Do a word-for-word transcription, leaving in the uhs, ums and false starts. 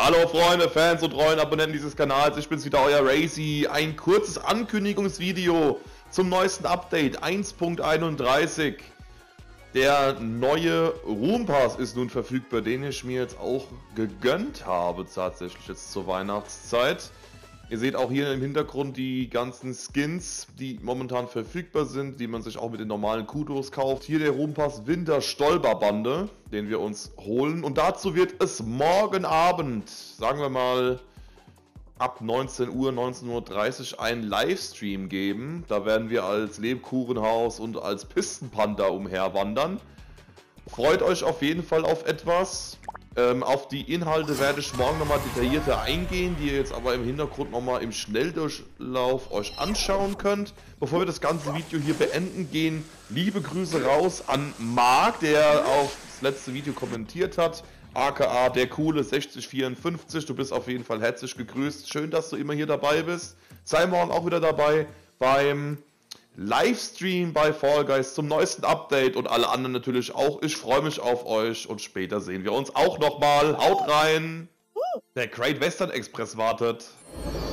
Hallo Freunde, Fans und treuen Abonnenten dieses Kanals, ich bin's wieder, euer Razy. Ein kurzes Ankündigungsvideo zum neuesten Update eins Punkt einunddreißig. Der neue Room Pass ist nun verfügbar, den ich mir jetzt auch gegönnt habe, tatsächlich jetzt zur Weihnachtszeit. Ihr seht auch hier im Hintergrund die ganzen Skins, die momentan verfügbar sind, die man sich auch mit den normalen Kudos kauft. Hier der Room Pass Winter Stolperbande, den wir uns holen. Und dazu wird es morgen Abend, sagen wir mal ab neunzehn Uhr, neunzehn Uhr dreißig einen Livestream geben. Da werden wir als Lebkuchenhaus und als Pistenpanther umherwandern. Freut euch auf jeden Fall auf etwas. Ähm, auf die Inhalte werde ich morgen nochmal detaillierter eingehen, die ihr jetzt aber im Hintergrund nochmal im Schnelldurchlauf euch anschauen könnt. Bevor wir das ganze Video hier beenden, gehen liebe Grüße raus an Marc, der auf das letzte Video kommentiert hat. aka der coole sechzig vierundfünfzig, du bist auf jeden Fall herzlich gegrüßt. Schön, dass du immer hier dabei bist. Sei morgen auch wieder dabei beim Livestream bei Fall Guys zum neuesten Update und alle anderen natürlich auch. Ich freue mich auf euch und später sehen wir uns auch nochmal. Haut rein! Der Great Western Express wartet.